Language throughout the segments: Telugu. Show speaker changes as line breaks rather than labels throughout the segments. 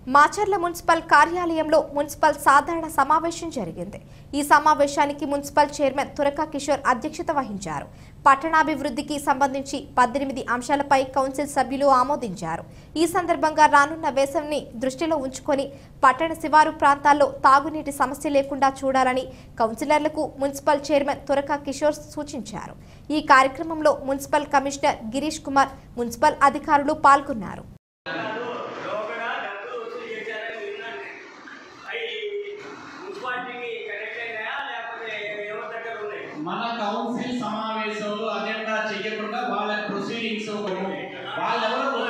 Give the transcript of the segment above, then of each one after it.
మాచర్ల మున్సిపల్ కార్యాలయంలో మున్సిపల్ సాధారణ సమావేశం జరిగింది. ఈ సమావేశానికి మున్సిపల్ చైర్మన్ తురకా కిషోర్ అధ్యక్షత వహించారు. పట్టణాభివృద్ధికి సంబంధించి 18 అంశాలపై కౌన్సిల్ సభ్యులు ఆమోదించారు. ఈ సందర్భంగా రానున్న వేసవిని దృష్టిలో ఉంచుకొని పట్టణ శివారు ప్రాంతాల్లో తాగునీటి సమస్య లేకుండా చూడాలని కౌన్సిలర్లకు మున్సిపల్ చైర్మన్ తురకా కిషోర్ సూచించారు. ఈ కార్యక్రమంలో municipal commissioner Girish Kumar, municipal అధికారులు పాల్గొన్నారు.
మన కౌన్సిల్ సమావేశంలో అజెండా చేయకుండా వాళ్ళ ప్రొసీడింగ్స్ వాళ్ళెవరో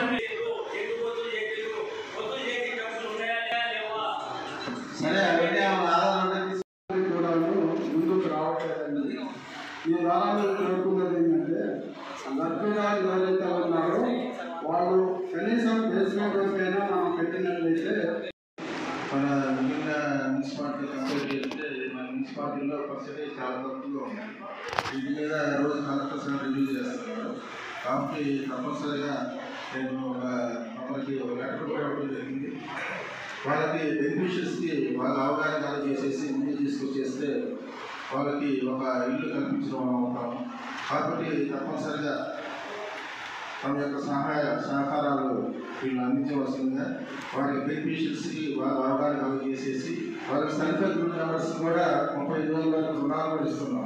సరే అవన్నీ కూడాను ముందుకు రావట్లేదండి. ఈ వారాన్ని కోరుకున్నది ఏంటంటే లబ్ధిదారులు ఎవరైతే ఉన్నారో వాళ్ళు కనీసం బేస్మెంట్ వరకైనా మనం పెట్టినట్లయితే మన మిగిలిన మున్సిపాలిటీ కంపేర్ చేస్తే మన మున్సిపాలిటీలో పర్సెంటేజ్ చాలా తక్కువగా ఉంది. వీటి మీద రోజు 100% రివ్యూ చేస్తున్నారు. కాబట్టి తప్పనిసరిగా నేను మనకి ఒక లెటర్ కూడా ఇవ్వడం జరిగింది. వాళ్ళకి బెనిఫిషియర్స్కి వాళ్ళ అవగాహన చేసేసి ముందు తీసుకొచ్చేస్తే వాళ్ళకి ఒక ఇల్లు కల్పించడం అవుతాం. కాబట్టి తప్పనిసరిగా తమ యొక్క సహకారాలు వీళ్ళు అందించవలసిందిగా వాళ్ళకి బెనిఫిషియర్స్కి వాళ్ళ అవగాహన చేసేసి వాళ్ళకి సర్టిఫికేట్ గ్రూప్ మెంబర్స్ కూడా 35,000 వరకు రుణాలు కూడా ఇస్తున్నాం.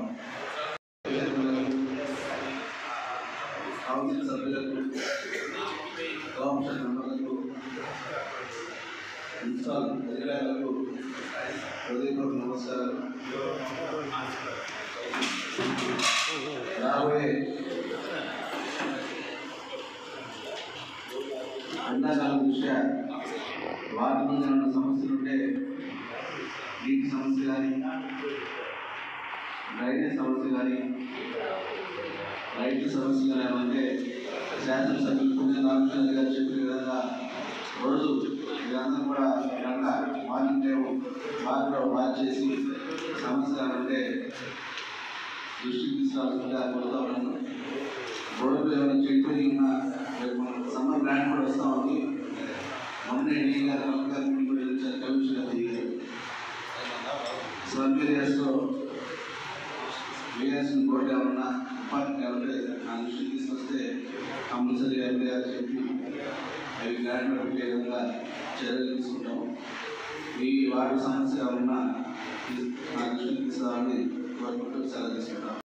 కౌన్సిల్ సభ్యులకు, కౌన్సిల్ మెంబర్లకు, మున్సిపల్ అధికారులకు హృదయపూర్వక నమస్కారాలు. రాబోయే ఎండాకాలం దృష్ట్యా వాటి మీద ఉన్న సమస్యలు ఉంటే నీటి సమస్య కానీ, డ్రైనేజ్ సమస్య కానీ, రైతు సమస్య కానీ ఏమంటే శాసనసభ్యులు రామకృష్ణ గారు చెప్పిన విధంగా రోజు మీరందరూ కూడా మార్నింగ్ టైం వారిలో మార్చేసి సమస్యలు అంటే దృష్టికి తీసుకురావాల్సిందిగా కోరుతా ఉన్నాను. బోర్డు ఏమైనా చెట్టు ఉన్నా మనకు సమ్మర్ ప్లాన్ కూడా వస్తూ ఉంది. మొన్నే కమిషన్ దిగారు. స్లమ్ ఏరియాస్లో వేయాల్సిన బోర్డు ఏమన్నా ఉపాధి ఉంటే నా దృష్టికి తీసుకొస్తే కంపల్సరీగా ఎంపీఆర్ చెప్పి అవి గ్రాండ్ పెట్టే విధంగా చర్యలు తీసుకుంటాము. ఈ వాటి సమస్య ఉన్న నా దృష్టికి తీసుకురావాలని కోరుకుంటూ సెలవు తీసుకుంటాం.